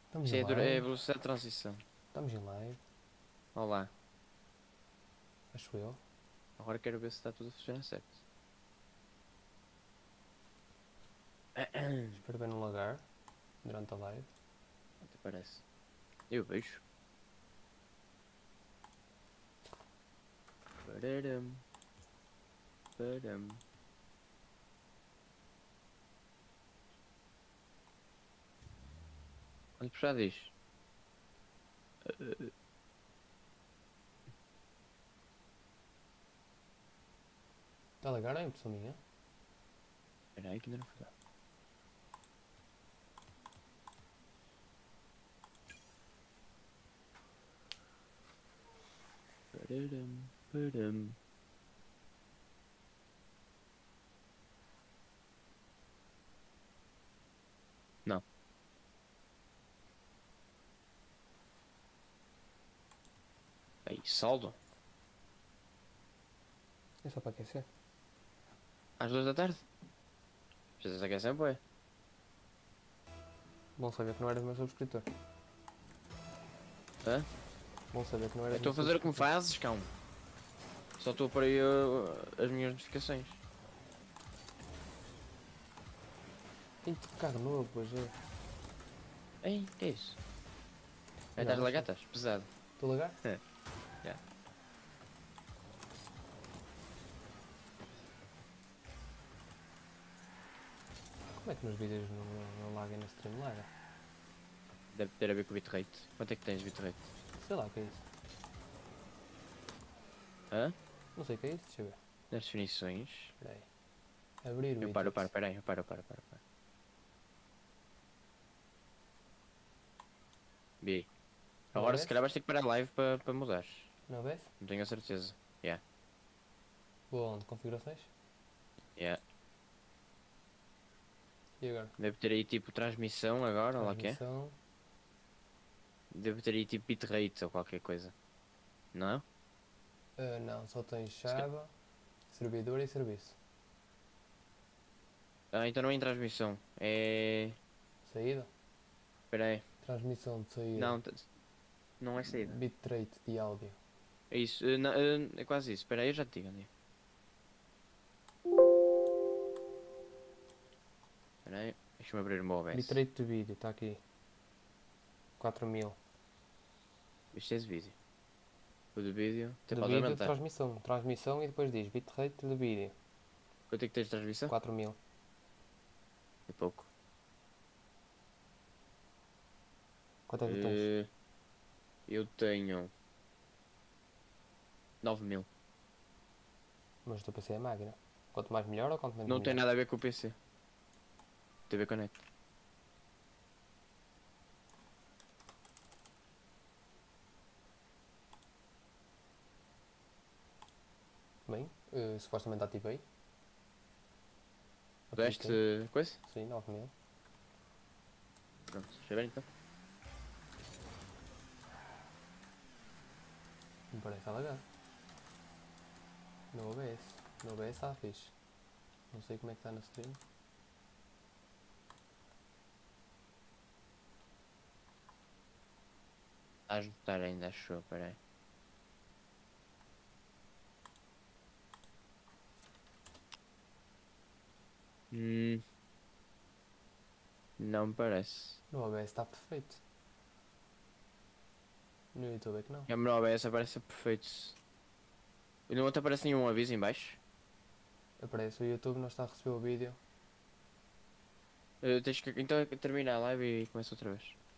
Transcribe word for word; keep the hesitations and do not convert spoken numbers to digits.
Estamos Isto em é, a dura- é a live. velocidade de transição. Estamos em live. Olá. Acho eu. Agora quero ver se está tudo a funcionar certo. Espero bem não lagar durante a live. Até parece. Eu vejo. Pararam. Param. Quando puxar diz. Está a lagar ou é impressão minha? Espera aí que ainda não foi. Pararam. Param. Não. Aí, saldo. É só para aquecer. Às duas da tarde. Precisas aquecer, boé. Bom saber que não eras meu subscritor. Hã? Bom saber que não Eu eras estou meu a fazer o que me subscritor. fazes, cão. Só estou por aí uh, as minhas notificações. Ih, que carro novo, pois é. Ei, que é isso? Aí Não, estás não sei. lagartas? Pesado. Estou a lagar? É. Já. Como é que nos vídeos não, não laga e na stream laga? Deve ter a ver com o bitrate. Quanto é que tens bitrate? Sei lá o que é isso. Hã? Não sei o que é isso, deixa eu ver. Nas definições. Espera aí. Abrir Eu paro, eu paro, widgets. peraí, eu paro, eu paro, eu paro, eu paro. B. Não Agora se vês? calhar vais ter que parar a live para pa mudar. Não vês? Não tenho a certeza. Yeah, Vou onde? Configurações? yeah. E agora? Deve ter aí tipo transmissão agora, olha lá o que é. Transmissão. Deve ter aí tipo bitrate ou qualquer coisa. Não? Ah, não, só tens Se ca- chave, servidor e serviço. Ah, então não é em transmissão. É. Saída? Espera aí. Transmissão de saída. Não, t- não é saída. Bitrate de áudio. É isso. eh, não, eh, é quase isso. Espera aí, eu já te digo onde é. Espera aí. Deixa-me abrir o meu O B S. Bitrate de vídeo, está aqui. quatro mil. Isto é esse vídeo. O do vídeo. Até De pode vídeo, aumentar. transmissão. Transmissão e depois diz bitrate de vídeo. Quanto é que tens de transmissão? quatro mil. É pouco. Quanto é que tu tens? Eh, eu tenho nove mil. Mas o teu P C é máquina. Quanto mais melhor ou quanto menos Não tem melhor? nada a ver com o P C. T V Connect. Bem, eh, supostamente ativei. Deste Apliquei. coisa? Sim, nove mil. Pronto, deixa eu ver então. Me parece alegar. No O B S. No O B S está fixe. Não sei como é que está na stream. A ajudar ainda, acho eu, peraí. Hum, não me parece. No O B S está perfeito. No YouTube é que não. A meu O B S aparece perfeito. E não te aparece nenhum aviso em baixo? Aparece o YouTube, não está a receber o vídeo. Eh, tens que, então termina a live e começa outra vez.